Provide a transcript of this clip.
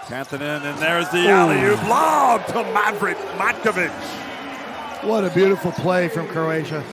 Kantanen, and there's the alley-oop lob to Matkovic. What a beautiful play from Croatia.